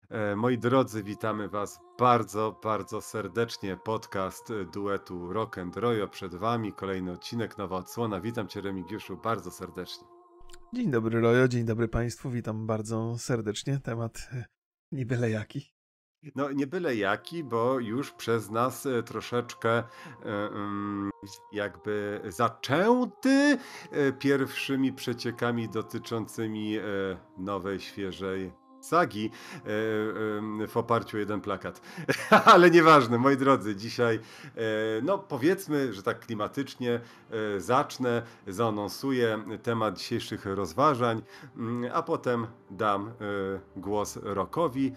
Moi drodzy, witamy Was bardzo, bardzo serdecznie. Podcast duetu Rock and Royo przed Wami. Kolejny odcinek, nowa odsłona. Witam Cię, Remigiuszu, bardzo serdecznie. Dzień dobry Rojo, dzień dobry Państwu, witam bardzo serdecznie. Temat nie byle jaki. No, nie byle jaki, bo już przez nas troszeczkę jakby zaczęty pierwszymi przeciekami dotyczącymi nowej, świeżej sagi w oparciu o jeden plakat. Ale nieważne, moi drodzy, dzisiaj no powiedzmy, że tak klimatycznie zacznę, zaanonsuję temat dzisiejszych rozważań, a potem dam głos Rockowi.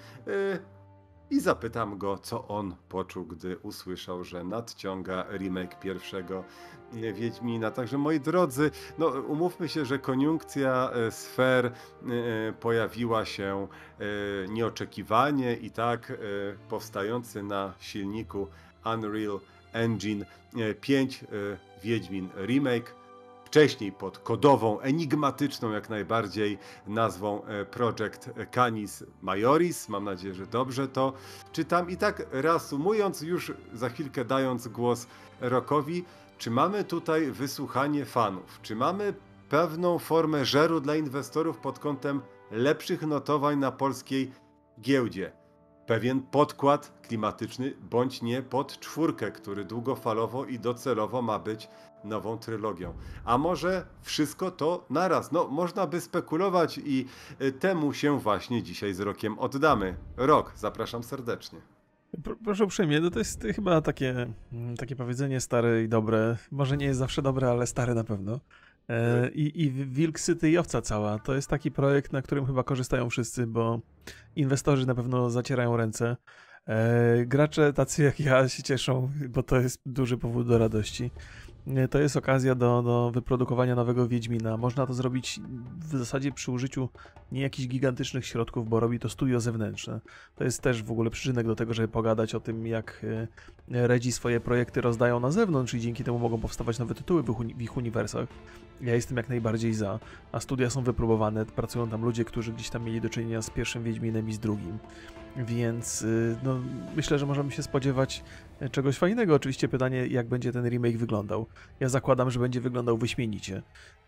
I zapytam go, co on poczuł, gdy usłyszał, że nadciąga remake pierwszego Wiedźmina. Także moi drodzy, no umówmy się, że koniunkcja sfer pojawiła się nieoczekiwanie i tak powstający na silniku Unreal Engine 5 Wiedźmin Remake. Wcześniej pod kodową, enigmatyczną jak najbardziej nazwą Project Canis Majoris. Mam nadzieję, że dobrze to czytam. I tak reasumując, już za chwilkę dając głos Rockowi, czy mamy tutaj wysłuchanie fanów? Czy mamy pewną formę żeru dla inwestorów pod kątem lepszych notowań na polskiej giełdzie? Pewien podkład klimatyczny, bądź nie pod czwórkę, który długofalowo i docelowo ma być nową trylogią. A może wszystko to naraz? No, można by spekulować i temu się właśnie dzisiaj z Rokiem oddamy. Rok, zapraszam serdecznie. Proszę uprzejmie, no to jest chyba takie powiedzenie stare i dobre. Może nie jest zawsze dobre, ale stare na pewno. I Wilk Syty i Owca Cała to jest taki projekt, na którym chyba korzystają wszyscy, bo inwestorzy na pewno zacierają ręce. Gracze tacy jak ja się cieszą, bo to jest duży powód do radości. To jest okazja do wyprodukowania nowego Wiedźmina. Można to zrobić w zasadzie przy użyciu nie jakichś gigantycznych środków, bo robi to studio zewnętrzne. To jest też w ogóle przyczynek do tego, żeby pogadać o tym, jak Redzi swoje projekty rozdają na zewnątrz i dzięki temu mogą powstawać nowe tytuły w ich uniwersach. Ja jestem jak najbardziej za, a studia są wypróbowane, pracują tam ludzie, którzy gdzieś tam mieli do czynienia z pierwszym Wiedźminem i z drugim. Więc no, myślę, że możemy się spodziewać czegoś fajnego. Oczywiście pytanie, jak będzie ten remake wyglądał. Ja zakładam, że będzie wyglądał wyśmienicie.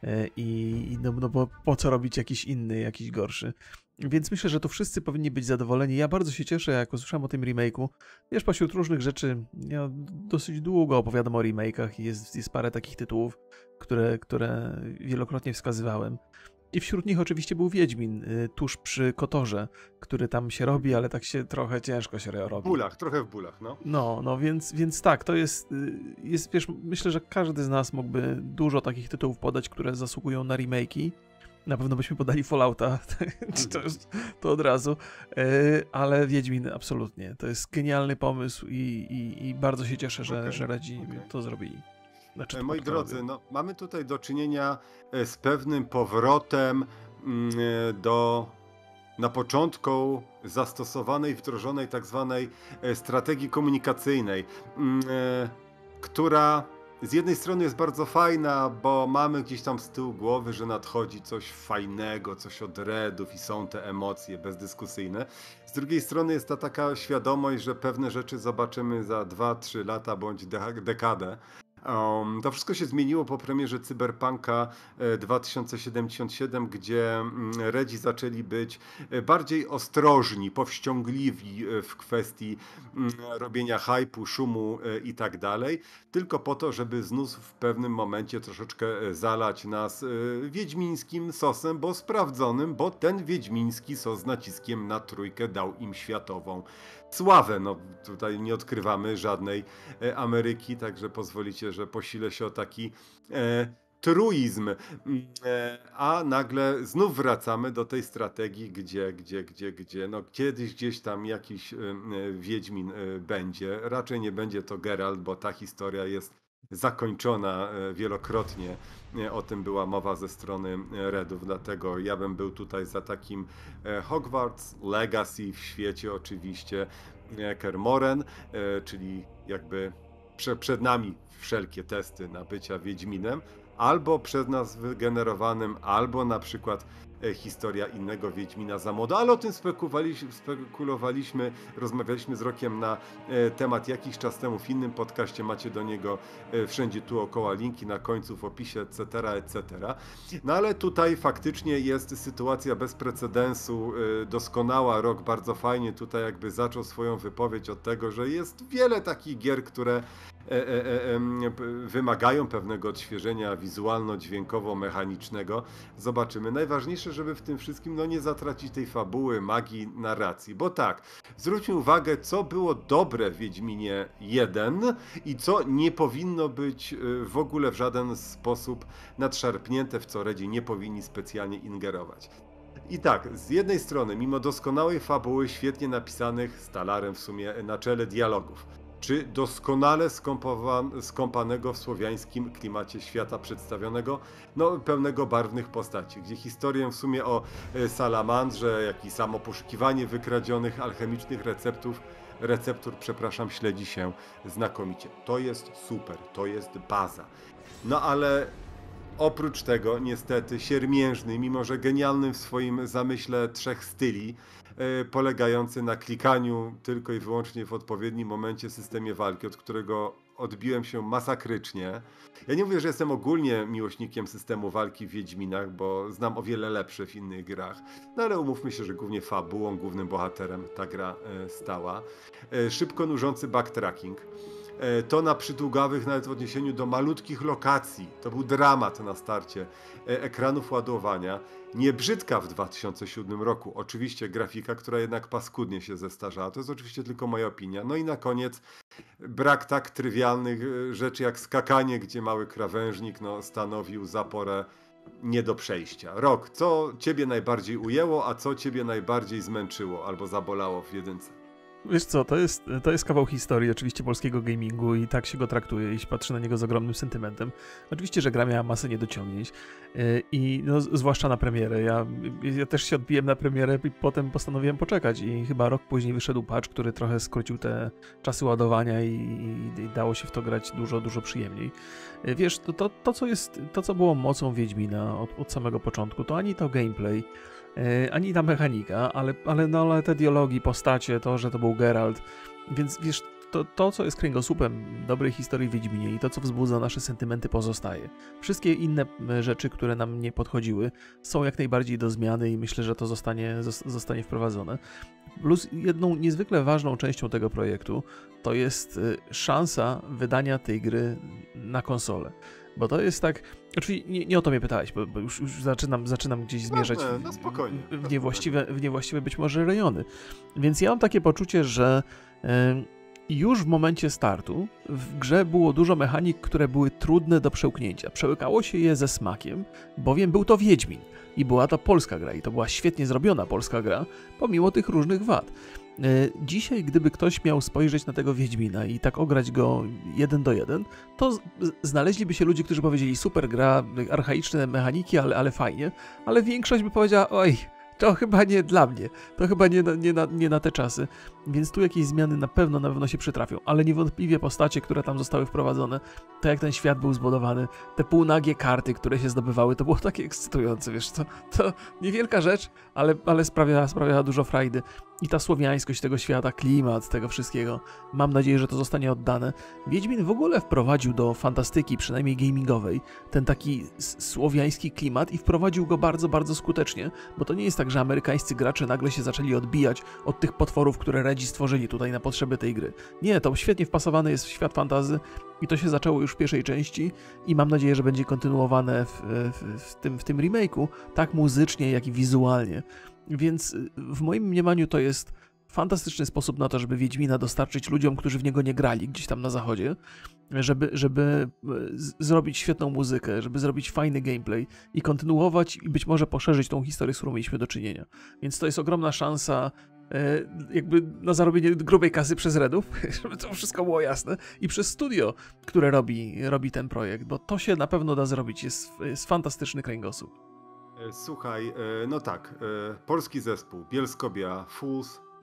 No bo po co robić jakiś inny, jakiś gorszy. Więc myślę, że to wszyscy powinni być zadowoleni. Ja bardzo się cieszę, jak usłyszałem o tym remake'u. Wiesz, pośród różnych rzeczy, ja dosyć długo opowiadam o remake'ach i jest parę takich tytułów, które wielokrotnie wskazywałem. I wśród nich oczywiście był Wiedźmin, tuż przy Kotorze, który tam się robi, ale tak się trochę ciężko się robi. W bólach, trochę w bólach, no. No, więc tak, to jest, wiesz, myślę, że każdy z nas mógłby dużo takich tytułów podać, które zasługują na remake'i. Na pewno byśmy podali Fallouta, to od razu, ale Wiedźmin absolutnie. To jest genialny pomysł i bardzo się cieszę, że Redzi to zrobili. Znaczy, Moi drodzy, no, mamy tutaj do czynienia z pewnym powrotem do na początku zastosowanej, wdrożonej tak zwanej strategii komunikacyjnej, która z jednej strony jest bardzo fajna, bo mamy gdzieś tam z tyłu głowy, że nadchodzi coś fajnego, coś od Redów i są te emocje bezdyskusyjne. Z drugiej strony jest ta taka świadomość, że pewne rzeczy zobaczymy za 2-3 lata bądź dekadę. To wszystko się zmieniło po premierze Cyberpunka 2077, gdzie Redzi zaczęli być bardziej ostrożni, powściągliwi w kwestii robienia hype'u, szumu i tak dalej, tylko po to, żeby znów w pewnym momencie troszeczkę zalać nas wiedźmińskim sosem, bo sprawdzonym, bo ten wiedźmiński sos z naciskiem na trójkę dał im światową sławę. No tutaj nie odkrywamy żadnej Ameryki, także pozwolicie, że posilę się o taki truizm. A nagle znów wracamy do tej strategii, gdzie no kiedyś gdzieś tam jakiś Wiedźmin będzie. Raczej nie będzie to Geralt, bo ta historia jest zakończona wielokrotnie. O tym była mowa ze strony Redów, dlatego ja bym był tutaj za takim Hogwarts Legacy w świecie oczywiście Kaer Morhen, czyli jakby przed nami wszelkie testy na bycia Wiedźminem, albo przez nas wygenerowanym, albo na przykład historia innego Wiedźmina za młoda, ale o tym spekulowaliśmy, rozmawialiśmy z Rokiem na temat jakiś czas temu w innym podcaście, macie do niego wszędzie tu około linki na końcu w opisie, etc., etc. No ale tutaj faktycznie jest sytuacja bez precedensu, doskonała. Rok bardzo fajnie tutaj jakby zaczął swoją wypowiedź od tego, że jest wiele takich gier, które wymagają pewnego odświeżenia wizualno-dźwiękowo-mechanicznego. Zobaczymy. Najważniejsze, żeby w tym wszystkim nie zatracić tej fabuły, magii, narracji. Bo tak, zwróćmy uwagę, co było dobre w Wiedźminie 1 i co nie powinno być w ogóle w żaden sposób nadszarpnięte, w co Redzi nie powinni specjalnie ingerować. I tak, z jednej strony, mimo doskonałej fabuły, świetnie napisanych Stalarem w sumie na czele dialogów, czy doskonale skąpanego w słowiańskim klimacie świata przedstawionego, pełnego barwnych postaci, gdzie historię w sumie o salamandrze, jak i samo poszukiwanie wykradzionych alchemicznych receptur, śledzi się znakomicie. To jest super, to jest baza. No ale oprócz tego, niestety, siermiężny, mimo że genialny w swoim zamyśle 3 styli, polegający na klikaniu tylko i wyłącznie w odpowiednim momencie systemie walki, od którego odbiłem się masakrycznie. Ja nie mówię, że jestem ogólnie miłośnikiem systemu walki w Wiedźminach, bo znam o wiele lepsze w innych grach, no ale umówmy się, że głównie fabułą, głównym bohaterem ta gra stała. Szybko nużący backtracking. To na przydługawych, nawet w odniesieniu do malutkich lokacji, to był dramat na starcie ekranów ładowania. Nie brzydka w 2007 roku, oczywiście grafika, która jednak paskudnie się zestarzała, to jest oczywiście tylko moja opinia. No i na koniec brak tak trywialnych rzeczy jak skakanie, gdzie mały krawężnik stanowił zaporę nie do przejścia. Rok, co ciebie najbardziej ujęło, a co ciebie najbardziej zmęczyło albo zabolało w jedynce? Wiesz co, to jest kawał historii oczywiście polskiego gamingu i tak się go traktuje i się patrzy na niego z ogromnym sentymentem. Oczywiście, że gra miała masę niedociągnięć i zwłaszcza na premierę. Ja też się odbiłem na premierę i potem postanowiłem poczekać i chyba rok później wyszedł patch, który trochę skrócił te czasy ładowania i dało się w to grać dużo przyjemniej. Wiesz, to co było mocą Wiedźmina od samego początku, to ani to gameplay, ani ta mechanika, ale te dialogi, postacie, to, że to był Geralt, więc wiesz, to co jest kręgosłupem dobrej historii w Wiedźminie i to, co wzbudza nasze sentymenty, pozostaje. Wszystkie inne rzeczy, które nam nie podchodziły, są jak najbardziej do zmiany i myślę, że to zostanie wprowadzone. Plus jedną niezwykle ważną częścią tego projektu to jest szansa wydania tej gry na konsolę. Bo to jest tak, oczywiście nie o to mnie pytałeś, bo już zaczynam gdzieś zmierzać w niewłaściwe być może rejony. Więc ja mam takie poczucie, że już w momencie startu w grze było dużo mechanik, które były trudne do przełknięcia. Przełykało się je ze smakiem, bowiem był to Wiedźmin i była to polska gra i to była świetnie zrobiona polska gra, pomimo tych różnych wad. Dzisiaj, gdyby ktoś miał spojrzeć na tego Wiedźmina i tak ograć go 1 do 1, to znaleźliby się ludzie, którzy powiedzieli super gra, archaiczne mechaniki, ale fajnie, ale większość by powiedziała, oj, to chyba nie dla mnie, to chyba nie na te czasy, więc tu jakieś zmiany na pewno się przytrafią, ale niewątpliwie postacie, które tam zostały wprowadzone, to jak ten świat był zbudowany, te półnagie karty, które się zdobywały, to było takie ekscytujące, wiesz, to niewielka rzecz, ale sprawiała dużo frajdy i ta słowiańskość tego świata, klimat tego wszystkiego, mam nadzieję, że to zostanie oddane. Wiedźmin w ogóle wprowadził do fantastyki, przynajmniej gamingowej, ten taki słowiański klimat i wprowadził go bardzo skutecznie, bo to nie jest tak, że amerykańscy gracze nagle się zaczęli odbijać od tych potworów, które Redzi stworzyli tutaj na potrzeby tej gry. Nie, to świetnie wpasowany jest w świat fantasy i to się zaczęło już w pierwszej części i mam nadzieję, że będzie kontynuowane w tym remake'u, tak muzycznie, jak i wizualnie. Więc w moim mniemaniu to jest fantastyczny sposób na to, żeby Wiedźmina dostarczyć ludziom, którzy w niego nie grali gdzieś tam na zachodzie, żeby zrobić świetną muzykę, żeby zrobić fajny gameplay i kontynuować i być może poszerzyć tą historię, z którą mieliśmy do czynienia. Więc to jest ogromna szansa jakby na zarobienie grubej kasy przez Redów, żeby to wszystko było jasne, i przez studio, które robi ten projekt, bo to się na pewno da zrobić. Jest fantastyczny kręgosłup. Słuchaj, no tak, polski zespół, Bielsko-Biała, Fools,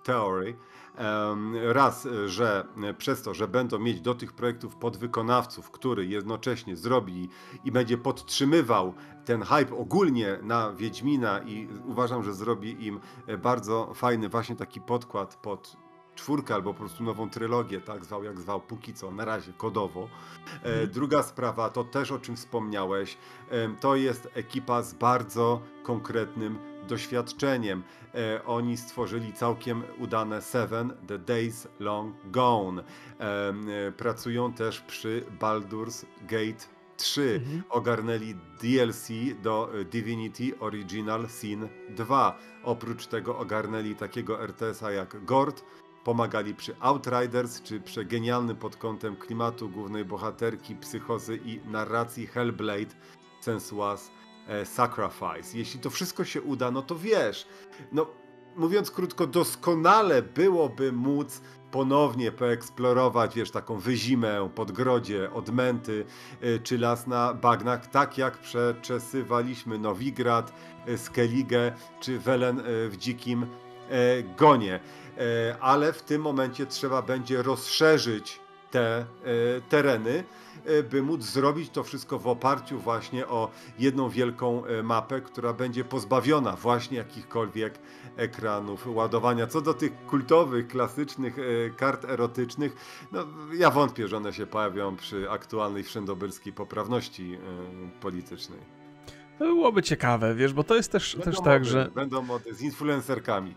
Theory. Raz, że przez to, że będą mieć do tych projektów podwykonawców, który jednocześnie zrobi i będzie podtrzymywał ten hype ogólnie na Wiedźmina i uważam, że zrobi im bardzo fajny właśnie taki podkład pod czwórkę albo po prostu nową trylogię, tak zwał jak zwał, póki co, na razie kodowo. Druga sprawa, to też o czym wspomniałeś, to jest ekipa z bardzo konkretnym doświadczeniem. Oni stworzyli całkiem udane Seven, The Days Long Gone. Pracują też przy Baldur's Gate 3. Ogarnęli DLC do Divinity Original Sin 2. Oprócz tego ogarnęli takiego RTS-a jak Gord, pomagali przy Outriders, czy przy genialnym pod kątem klimatu, głównej bohaterki, psychozy i narracji Hellblade, Sensuous Sacrifice. Jeśli to wszystko się uda, no to wiesz, no mówiąc krótko, doskonale byłoby móc ponownie poeksplorować, wiesz, taką wyzimę, podgrodzie, odmęty, czy las na bagnach, tak jak przeczesywaliśmy Nowigrad, Skellige, czy Welen w Dzikim Gonie. Ale w tym momencie trzeba będzie rozszerzyć te tereny, by móc zrobić to wszystko w oparciu właśnie o jedną wielką mapę, która będzie pozbawiona właśnie jakichkolwiek ekranów ładowania. Co do tych kultowych, klasycznych kart erotycznych, no ja wątpię, że one się pojawią przy aktualnej wszędobylskiej poprawności politycznej. To byłoby ciekawe, wiesz, bo to jest też tak, że... Będą mody z influencerkami.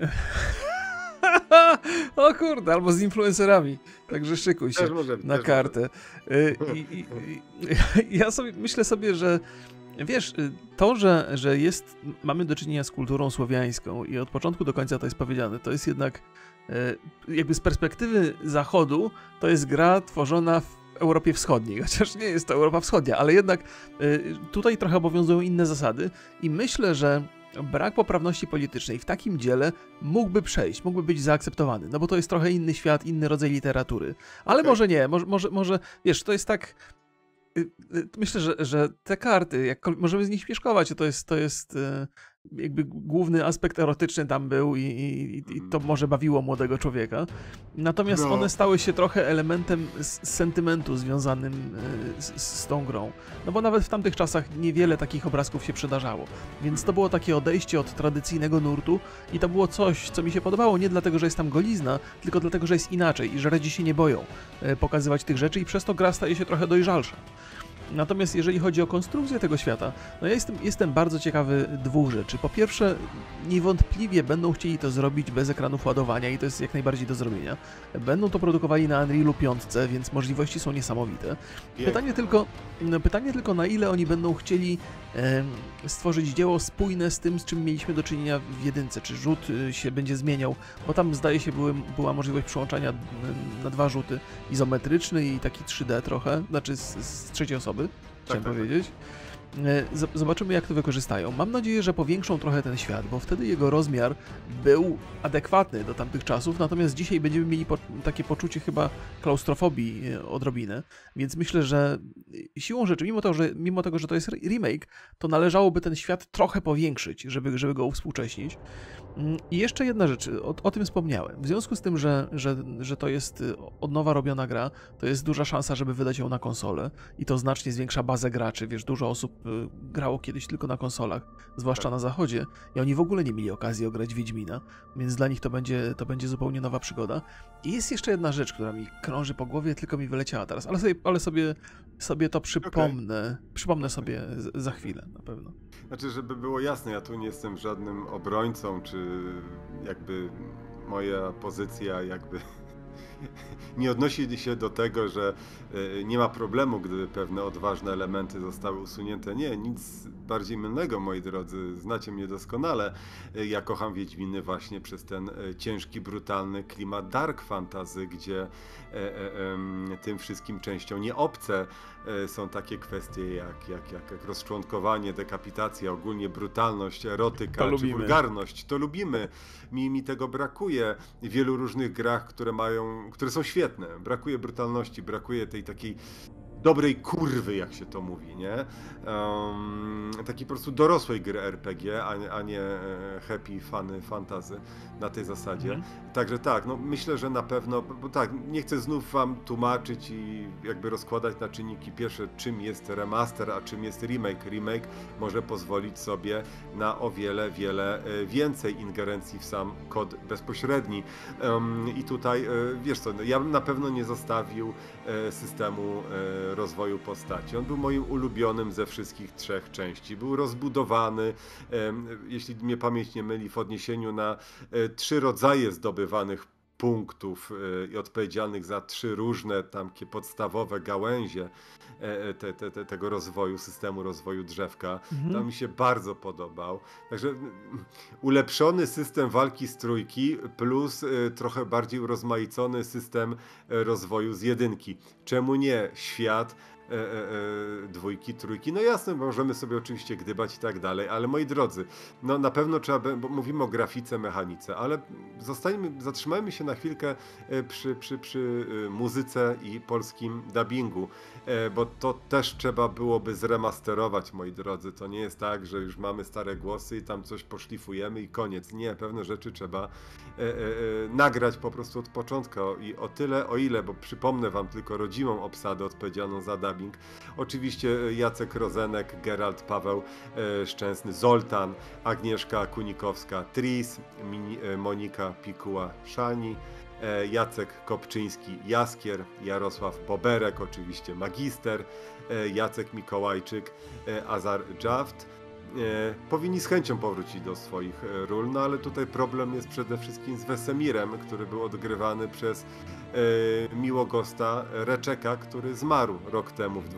O kurde, albo z influencerami. Także szykuj się na kartę. Ja myślę sobie, że wiesz, to, że mamy do czynienia z kulturą słowiańską i od początku do końca to jest powiedziane, to jest jednak jakby z perspektywy Zachodu, to jest gra tworzona w Europie Wschodniej, chociaż nie jest to Europa Wschodnia, ale jednak tutaj trochę obowiązują inne zasady i myślę, że brak poprawności politycznej w takim dziele mógłby przejść, mógłby być zaakceptowany, no bo to jest trochę inny świat, inny rodzaj literatury. Ale może nie, może wiesz, to jest tak... Myślę, że te karty, jak możemy z nich śmieszkować, to jest jakby główny aspekt erotyczny tam był i to może bawiło młodego człowieka. Natomiast one stały się trochę elementem sentymentu związanym z tą grą. No bo nawet w tamtych czasach niewiele takich obrazków się przydarzało. Więc to było takie odejście od tradycyjnego nurtu i to było coś, co mi się podobało nie dlatego, że jest tam golizna, tylko dlatego, że jest inaczej i że Redzi się nie boją pokazywać tych rzeczy i przez to gra staje się trochę dojrzalsza. Natomiast jeżeli chodzi o konstrukcję tego świata, no ja jestem bardzo ciekawy dwóch rzeczy. Po pierwsze, niewątpliwie będą chcieli to zrobić bez ekranów ładowania i to jest jak najbardziej do zrobienia. Będą to produkowali na Unrealu 5, więc możliwości są niesamowite. Pytanie tylko na ile oni będą chcieli stworzyć dzieło spójne z tym, z czym mieliśmy do czynienia w jedynce. Czy rzut się będzie zmieniał, bo tam zdaje się była możliwość przyłączania na dwa rzuty, izometryczny i taki 3D trochę, znaczy z trzeciej osoby, chciałem powiedzieć. Zobaczymy, jak to wykorzystają. Mam nadzieję, że powiększą trochę ten świat, bo wtedy jego rozmiar był adekwatny do tamtych czasów, natomiast dzisiaj będziemy mieli takie poczucie chyba klaustrofobii odrobinę, więc myślę, że siłą rzeczy, mimo tego, że to jest remake, to należałoby ten świat trochę powiększyć, żeby go uwspółcześnić. I jeszcze jedna rzecz, o tym wspomniałem. W związku z tym, że to jest od nowa robiona gra, to jest duża szansa, żeby wydać ją na konsolę i to znacznie zwiększa bazę graczy. Wiesz, dużo osób grało kiedyś tylko na konsolach, zwłaszcza na zachodzie i oni w ogóle nie mieli okazji ograć Wiedźmina, więc dla nich to będzie zupełnie nowa przygoda. I jest jeszcze jedna rzecz, która mi krąży po głowie, tylko mi wyleciała teraz, ale sobie to przypomnę. Przypomnę sobie za chwilę na pewno. Znaczy, żeby było jasne, ja tu nie jestem żadnym obrońcą, czy jakby moja pozycja jakby nie odnosi się do tego, że nie ma problemu, gdyby pewne odważne elementy zostały usunięte. Nie, nic bardziej mylnego, moi drodzy. Znacie mnie doskonale. Ja kocham Wiedźminy właśnie przez ten ciężki, brutalny klimat dark fantasy, gdzie tym wszystkim częścią nieobce są takie kwestie jak rozczłonkowanie, dekapitacja, ogólnie brutalność, erotyka czy wulgarność. To lubimy. Mi tego brakuje w wielu różnych grach, które są świetne. Brakuje brutalności, brakuje tej takiej dobrej kurwy, jak się to mówi, nie? Takiej po prostu dorosłej gry RPG, a nie happy, funny, fantasy na tej zasadzie. Także tak, no myślę, że na pewno, bo tak, nie chcę znów wam tłumaczyć i jakby rozkładać na czynniki pierwsze, czym jest remaster, a czym jest remake. Remake może pozwolić sobie na o wiele więcej ingerencji w sam kod bezpośredni. I tutaj, wiesz co, ja bym na pewno nie zostawił systemu rozwoju postaci. On był moim ulubionym ze wszystkich 3 części. Był rozbudowany, jeśli mnie pamięć nie myli, w odniesieniu na 3 rodzaje zdobywanych punktów i odpowiedzialnych za 3 różne takie podstawowe gałęzie tego rozwoju, systemu rozwoju drzewka. To mi się bardzo podobał. Także ulepszony system walki z trójki plus trochę bardziej urozmaicony system rozwoju z jedynki. Czemu nie? Świat dwójki, trójki, no jasne, możemy sobie oczywiście gdybać i tak dalej, ale moi drodzy, no na pewno trzeba, bo mówimy o grafice, mechanice, ale zatrzymajmy się na chwilkę przy muzyce i polskim dubbingu, bo to też trzeba byłoby zremasterować, moi drodzy. To nie jest tak, że już mamy stare głosy i tam coś poszlifujemy i koniec. Nie, pewne rzeczy trzeba nagrać po prostu od początku i o tyle, o ile, bo przypomnę wam tylko rodzimą obsadę odpowiedzialną za dubbing. Oczywiście Jacek Rozenek, Geralt Paweł Szczęsny, Zoltan, Agnieszka Kunikowska, Tris, Monika Pikuła-Szani, Jacek Kopczyński, Jaskier, Jarosław Boberek, oczywiście Magister, Jacek Mikołajczyk, Azar Jaft. Powinni z chęcią powrócić do swoich ról, no ale tutaj problem jest przede wszystkim z Wesemirem, który był odgrywany przez Miłogosta Reczeka, który zmarł rok temu w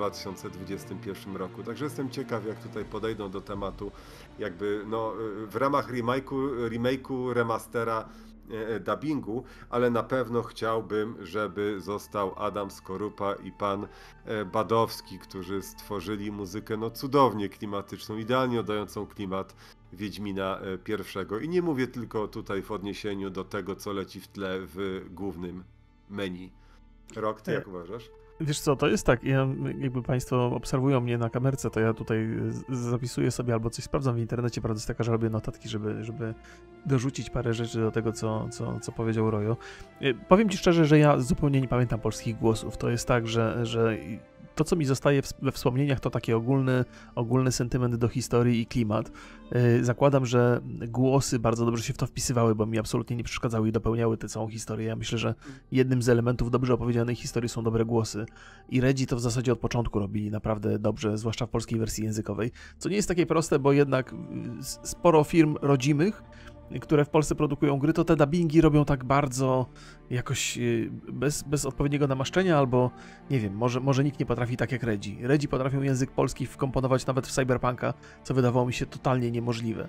2021 roku. Także jestem ciekaw, jak tutaj podejdą do tematu jakby no, w ramach remake'u, remastera, dubbingu, ale na pewno chciałbym, żeby został Adam Skorupa i pan Badowski, którzy stworzyli muzykę no cudownie klimatyczną, idealnie oddającą klimat Wiedźmina pierwszego. I nie mówię tylko tutaj w odniesieniu do tego, co leci w tle w głównym menu. Rok, ty jak uważasz? Wiesz co, to jest tak, jakby państwo obserwują mnie na kamerce, to ja tutaj zapisuję sobie albo coś sprawdzam w internecie, prawda jest taka, że robię notatki, żeby dorzucić parę rzeczy do tego, co powiedział Rojo. Powiem ci szczerze, że ja zupełnie nie pamiętam polskich głosów. To jest tak, że to, co mi zostaje we wspomnieniach, to taki ogólny sentyment do historii i klimat. Zakładam, że głosy bardzo dobrze się w to wpisywały, bo mi absolutnie nie przeszkadzały i dopełniały tę całą historię. Ja myślę, że jednym z elementów dobrze opowiedzianej historii są dobre głosy. I Redzi to w zasadzie od początku robili naprawdę dobrze, zwłaszcza w polskiej wersji językowej. Co nie jest takie proste, bo jednak sporo firm rodzimych, które w Polsce produkują gry, to te dubbingi robią tak bardzo jakoś bez odpowiedniego namaszczenia, albo nie wiem, może nikt nie potrafi tak jak Redzi. Redzi potrafią język polski wkomponować nawet w Cyberpunka, co wydawało mi się totalnie niemożliwe.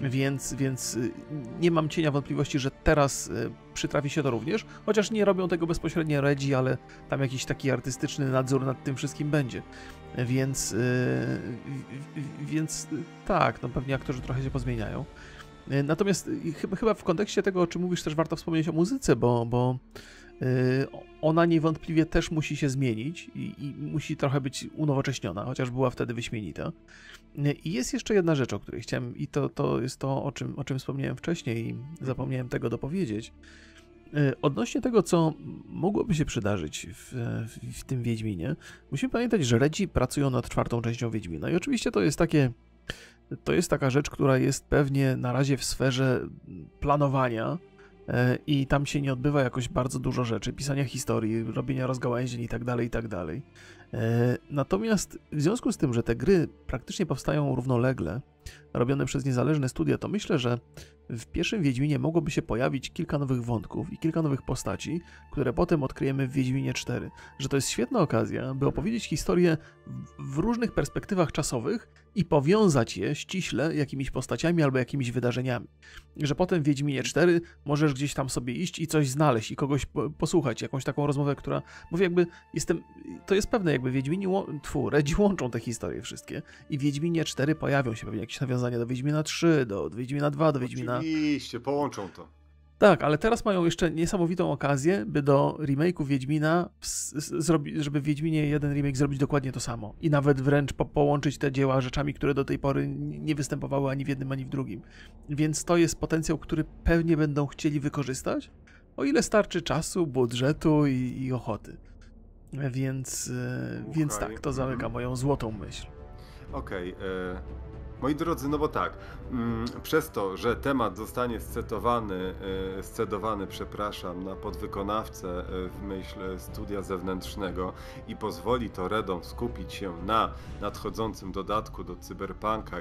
Więc nie mam cienia wątpliwości, że teraz przytrafi się to również, chociaż nie robią tego bezpośrednio Redzi, ale tam jakiś taki artystyczny nadzór nad tym wszystkim będzie. Więc tak, no pewnie aktorzy trochę się pozmieniają. Natomiast chyba w kontekście tego, o czym mówisz, też warto wspomnieć o muzyce, bo ona niewątpliwie też musi się zmienić i musi trochę być unowocześniona, chociaż była wtedy wyśmienita. I jest jeszcze jedna rzecz, o której chciałem, i to jest to, o czym wspomniałem wcześniej i zapomniałem tego dopowiedzieć. Odnośnie tego, co mogłoby się przydarzyć w tym Wiedźminie, musimy pamiętać, że Redzi pracują nad 4. częścią Wiedźmina i oczywiście to jest taka rzecz, która jest pewnie na razie w sferze planowania i tam się nie odbywa jakoś bardzo dużo rzeczy, pisania historii, robienia rozgałęzień i tak dalej. Natomiast w związku z tym, że te gry praktycznie powstają równolegle, robione przez niezależne studia, to myślę, że w pierwszym Wiedźminie mogłoby się pojawić kilka nowych wątków i kilka nowych postaci, które potem odkryjemy w Wiedźminie 4. Że to jest świetna okazja, by opowiedzieć historię w różnych perspektywach czasowych i powiązać je ściśle jakimiś postaciami albo jakimiś wydarzeniami. Że potem w Wiedźminie 4 możesz gdzieś tam sobie iść i coś znaleźć i kogoś posłuchać, jakąś taką rozmowę, która... Bo jakby to jest pewne, jakby Redzi łączą te historie wszystkie i w Wiedźminie 4 pojawią się pewnie jakieś nawiązania do Wiedźmina 3, do Wiedźmina 2, do Wiedźmina... Oczywiście, połączą to. Tak, ale teraz mają jeszcze niesamowitą okazję, by do remake'u Wiedźmina żeby w Wiedźminie 1 remake zrobić dokładnie to samo. I nawet wręcz połączyć te dzieła rzeczami, które do tej pory nie występowały ani w jednym, ani w drugim. Więc to jest potencjał, który pewnie będą chcieli wykorzystać, o ile starczy czasu, budżetu i ochoty. Więc tak, to zamyka moją złotą myśl. Okej. Moi drodzy, no bo tak, przez to, że temat zostanie scedowany, na podwykonawcę w myśl studia zewnętrznego i pozwoli to Redom skupić się na nadchodzącym dodatku do Cyberpunka,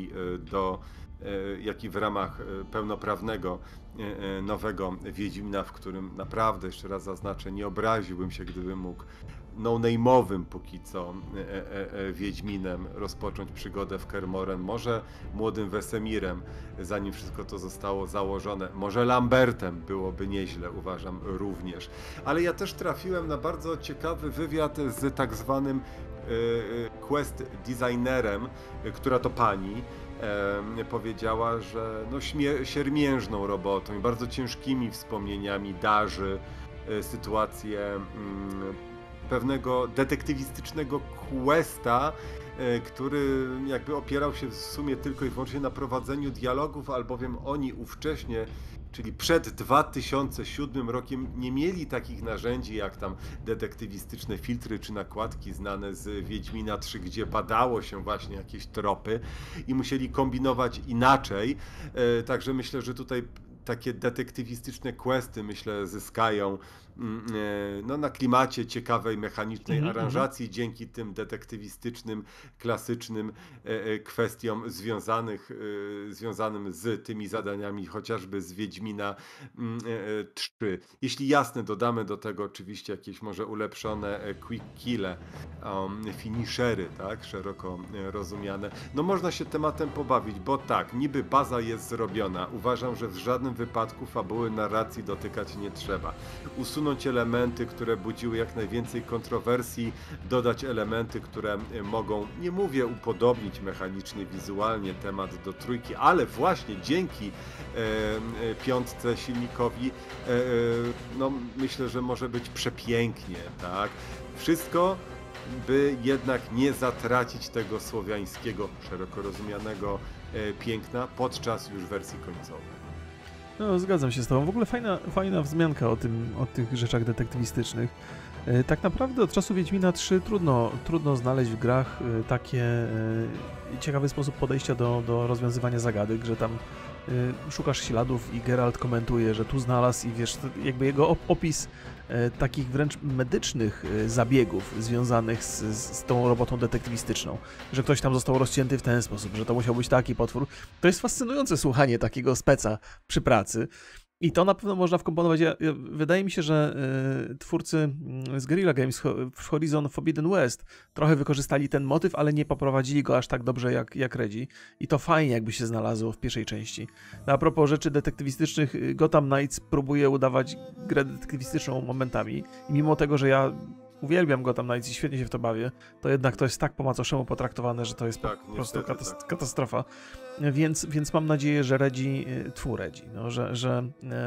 jak i w ramach pełnoprawnego nowego Wiedźmina, w którym naprawdę, jeszcze raz zaznaczę, nie obraziłbym się, gdybym mógł no-name'owym póki co Wiedźminem rozpocząć przygodę w Kermoren, może młodym Wesemirem, zanim wszystko to zostało założone, może Lambertem, byłoby nieźle, uważam również. Ale ja też trafiłem na bardzo ciekawy wywiad z tak zwanym quest designerem, która to pani powiedziała, że no siermiężną robotą i bardzo ciężkimi wspomnieniami darzy sytuację pewnego detektywistycznego questa, który jakby opierał się w sumie tylko i wyłącznie na prowadzeniu dialogów, albowiem oni ówcześnie, czyli przed 2007 rokiem, nie mieli takich narzędzi jak tam detektywistyczne filtry czy nakładki znane z Wiedźmina 3, gdzie badało się właśnie jakieś tropy i musieli kombinować inaczej. Także myślę, że tutaj takie detektywistyczne questy, myślę, zyskają no, na klimacie ciekawej, mechanicznej aranżacji dzięki tym detektywistycznym, klasycznym kwestiom związanym z tymi zadaniami, chociażby z Wiedźmina 3. Jeśli jasne, dodamy do tego oczywiście jakieś może ulepszone quick kille, finishery, tak, szeroko rozumiane. No można się tematem pobawić, bo tak, niby baza jest zrobiona. Uważam, że w żadnym wypadku fabuły narracji dotykać nie trzeba. Usunąć elementy, które budziły jak najwięcej kontrowersji, dodać elementy, które mogą, nie mówię upodobnić mechanicznie, wizualnie temat do trójki, ale właśnie dzięki piątce silnikowi no myślę, że może być przepięknie, tak? Wszystko, by jednak nie zatracić tego słowiańskiego, szeroko rozumianego piękna podczas już wersji końcowej. No, zgadzam się z tobą. W ogóle fajna wzmianka o tych rzeczach detektywistycznych. Tak naprawdę od czasu Wiedźmina 3 trudno znaleźć w grach takie ciekawy sposób podejścia do rozwiązywania zagadek, że tam szukasz śladów i Geralt komentuje, że tu znalazł i wiesz, jakby jego opis takich wręcz medycznych zabiegów związanych z tą robotą detektywistyczną, że ktoś tam został rozcięty w ten sposób, że to musiał być taki potwór. To jest fascynujące słuchanie takiego speca przy pracy. I to na pewno można wkomponować. Wydaje mi się, że twórcy z Guerrilla Games w Horizon Forbidden West trochę wykorzystali ten motyw, ale nie poprowadzili go aż tak dobrze jak Redzi. I to fajnie jakby się znalazło w pierwszej części. A propos rzeczy detektywistycznych, Gotham Knights próbuje udawać grę detektywistyczną momentami. I mimo tego, że ja uwielbiam Gotham Knights i świetnie się w to bawię, to jednak to jest tak po macoszemu potraktowane, że to jest tak, po prostu katastrofa. Więc mam nadzieję, że Redzi, no, że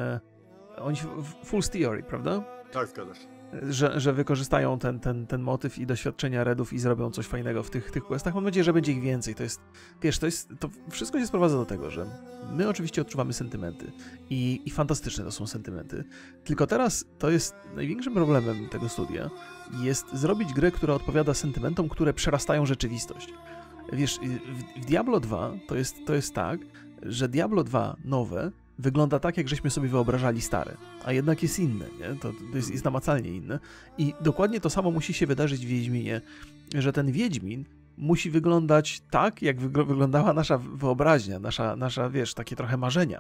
oni full theory, prawda? Tak, zgadza się. Że wykorzystają ten motyw i doświadczenia Redów i zrobią coś fajnego w tych questach. Mam nadzieję, że będzie ich więcej. To jest, wiesz, to wszystko się sprowadza do tego, że my oczywiście odczuwamy sentymenty i fantastyczne to są sentymenty. Tylko teraz to jest największym problemem tego studia, jest zrobić grę, która odpowiada sentymentom, które przerastają rzeczywistość. Wiesz, w Diablo 2 to jest tak, że Diablo 2 nowe wygląda tak, jak żeśmy sobie wyobrażali stare, a jednak jest inne, nie? To jest namacalnie inne. I dokładnie to samo musi się wydarzyć w Wiedźminie, że ten Wiedźmin musi wyglądać tak, jak wyglądała nasza wyobraźnia, nasza, wiesz, takie trochę marzenia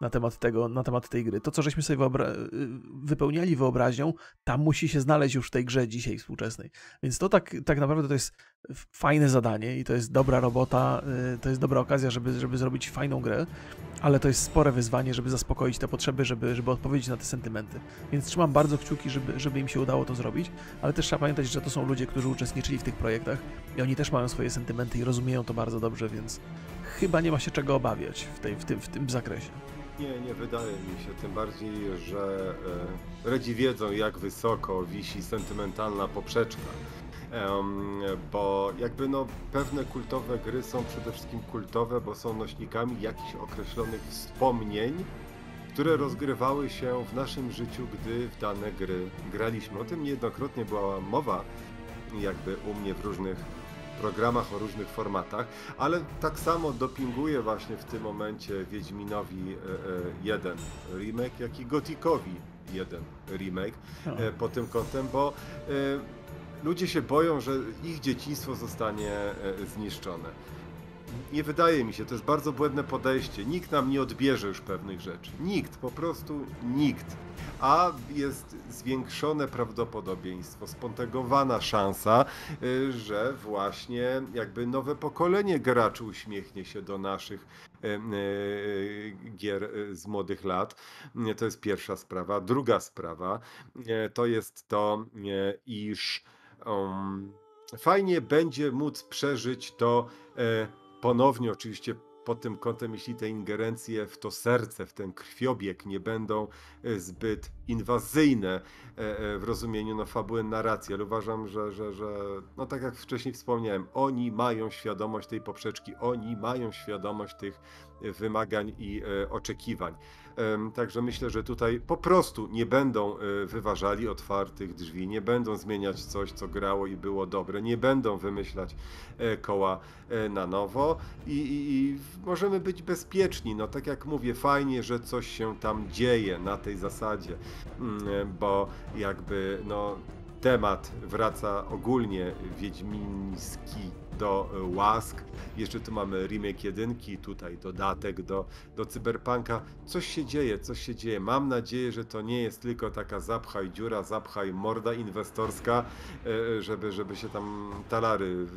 na temat tej gry. To, co żeśmy sobie wypełniali wyobraźnią, tam musi się znaleźć już w tej grze dzisiaj współczesnej. Więc to tak naprawdę to jest fajne zadanie i to jest dobra robota, to jest dobra okazja, żeby zrobić fajną grę, ale to jest spore wyzwanie, żeby zaspokoić te potrzeby, żeby odpowiedzieć na te sentymenty. Więc trzymam bardzo kciuki, żeby im się udało to zrobić, ale też trzeba pamiętać, że to są ludzie, którzy uczestniczyli w tych projektach i oni też mają swoje sentymenty i rozumieją to bardzo dobrze, więc chyba nie ma się czego obawiać w tym zakresie. Nie wydaje mi się, tym bardziej, że Redzi wiedzą, jak wysoko wisi sentymentalna poprzeczka. Bo jakby no pewne kultowe gry są przede wszystkim kultowe, bo są nośnikami jakichś określonych wspomnień, które rozgrywały się w naszym życiu, gdy w dane gry graliśmy. O tym niejednokrotnie była mowa jakby u mnie w różnych programach o różnych formatach, ale tak samo dopinguję właśnie w tym momencie Wiedźminowi 1 remake, jak i Gothicowi 1 remake pod tym kątem, bo ludzie się boją, że ich dzieciństwo zostanie zniszczone. Nie wydaje mi się, to jest bardzo błędne podejście. Nikt nam nie odbierze już pewnych rzeczy. Nikt, po prostu nikt. A jest zwiększone prawdopodobieństwo, spontegowana szansa, że właśnie jakby nowe pokolenie graczy uśmiechnie się do naszych gier z młodych lat. To jest pierwsza sprawa. Druga sprawa to jest to, iż fajnie będzie móc przeżyć to ponownie, oczywiście pod tym kątem, jeśli te ingerencje w to serce, w ten krwiobieg nie będą zbyt inwazyjne w rozumieniu no, fabuły narracji, ale uważam, że no tak jak wcześniej wspomniałem, oni mają świadomość tej poprzeczki, oni mają świadomość tych wymagań i oczekiwań. Także myślę, że tutaj po prostu nie będą wyważali otwartych drzwi, nie będą zmieniać coś, co grało i było dobre, nie będą wymyślać koła na nowo i możemy być bezpieczni. No tak jak mówię, fajnie, że coś się tam dzieje na tej zasadzie, bo jakby no temat wraca ogólnie wiedźmiński do łask. Jeszcze tu mamy remake 1, tutaj dodatek do Cyberpunka. Coś się dzieje, coś się dzieje. Mam nadzieję, że to nie jest tylko taka zapchaj dziura, zapchaj morda inwestorska, żeby się tam talary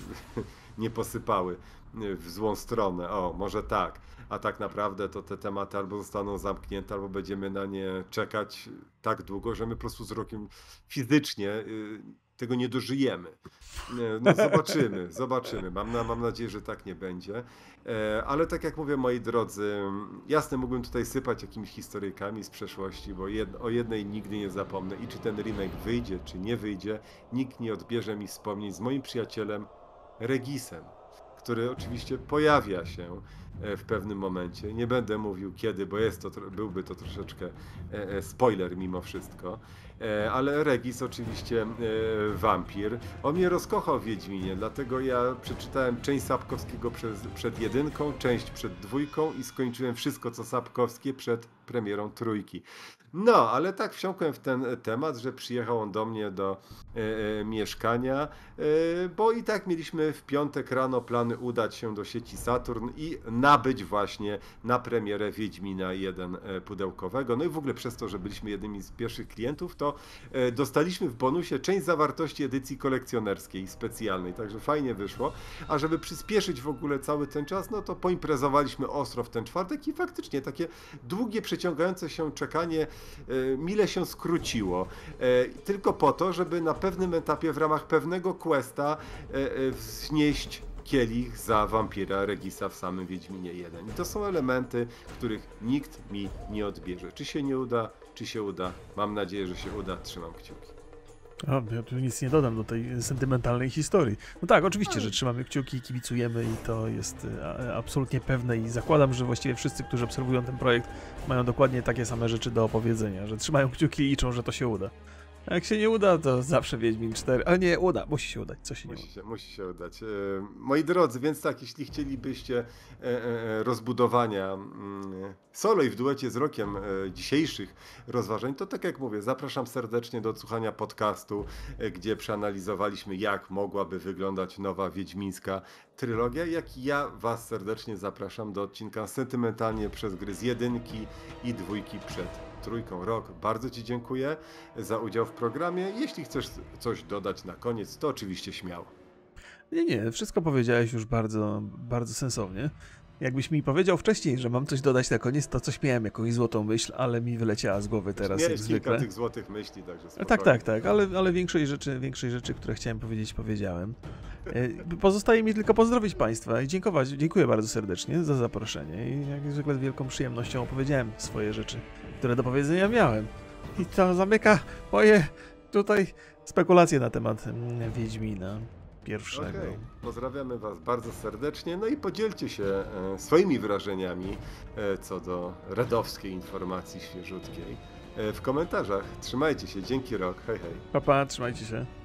nie posypały w złą stronę. O, może tak. A tak naprawdę to te tematy albo zostaną zamknięte, albo będziemy na nie czekać tak długo, że my po prostu z rokiem fizycznie tego nie dożyjemy. No zobaczymy. Mam nadzieję, że tak nie będzie. Ale tak jak mówię, moi drodzy, jasne, mógłbym tutaj sypać jakimiś historyjkami z przeszłości, bo o jednej nigdy nie zapomnę. I czy ten remake wyjdzie, czy nie wyjdzie, nikt nie odbierze mi wspomnień z moim przyjacielem Regisem, który oczywiście pojawia się w pewnym momencie. Nie będę mówił kiedy, bo byłby to troszeczkę spoiler mimo wszystko. Ale Regis oczywiście wampir. On mnie rozkochał w Wiedźminie, dlatego ja przeczytałem część Sapkowskiego przed 1, część przed 2 i skończyłem wszystko co Sapkowskie przed premierą 3. No, ale tak wsiąkłem w ten temat, że przyjechał on do mnie do mieszkania, bo i tak mieliśmy w piątek rano plany udać się do sieci Saturn i nabyć właśnie na premierę Wiedźmina 1 pudełkowego. No i w ogóle przez to, że byliśmy jednymi z pierwszych klientów, to dostaliśmy w bonusie część zawartości edycji kolekcjonerskiej specjalnej, także fajnie wyszło. A żeby przyspieszyć w ogóle cały ten czas, no to poimprezowaliśmy ostro w ten czwartek i faktycznie takie długie, przeciągające się czekanie mile się skróciło. Tylko po to, żeby na pewnym etapie w ramach pewnego questa wznieść kielich za wampira Regisa w samym Wiedźminie 1. I to są elementy, których nikt mi nie odbierze. Czy się nie uda, czy się uda. Mam nadzieję, że się uda. Trzymam kciuki. Ja tu nic nie dodam do tej sentymentalnej historii. No tak, oczywiście, że trzymamy kciuki, kibicujemy i to jest absolutnie pewne i zakładam, że właściwie wszyscy, którzy obserwują ten projekt, mają dokładnie takie same rzeczy do opowiedzenia, że trzymają kciuki i liczą, że to się uda. A jak się nie uda, to zawsze Wiedźmin 4, ale nie, musi się udać, co się nie uda. Musi się udać. Moi drodzy, więc tak, jeśli chcielibyście rozbudowania solo i w duecie z Rokiem dzisiejszych rozważań, to tak jak mówię, zapraszam serdecznie do odsłuchania podcastu, gdzie przeanalizowaliśmy, jak mogłaby wyglądać nowa wiedźmińska trylogia, jak i ja was serdecznie zapraszam do odcinka sentymentalnie przez gry z 1 i 2 przed 3. Rok. Bardzo ci dziękuję za udział w programie. Jeśli chcesz coś dodać na koniec, to oczywiście śmiało. Nie, wszystko powiedziałeś już bardzo, bardzo sensownie. Jakbyś mi powiedział wcześniej, że mam coś dodać na koniec, to coś miałem, jakąś złotą myśl, ale mi wyleciała z głowy teraz, jak Miałeś zwykle. kilka tych złotych myśli, także Tak, ale większej rzeczy, które chciałem powiedzieć, powiedziałem. Pozostaje mi tylko pozdrowić Państwa i dziękuję bardzo serdecznie za zaproszenie i jak zwykle z wielką przyjemnością opowiedziałem swoje rzeczy, które do powiedzenia miałem. I to zamyka moje tutaj spekulacje na temat Wiedźmina pierwszego. Okej. Pozdrawiamy Was bardzo serdecznie, no i podzielcie się swoimi wrażeniami co do redowskiej informacji świeżutkiej w komentarzach. Trzymajcie się, dzięki Rok, hej hej. Pa, trzymajcie się.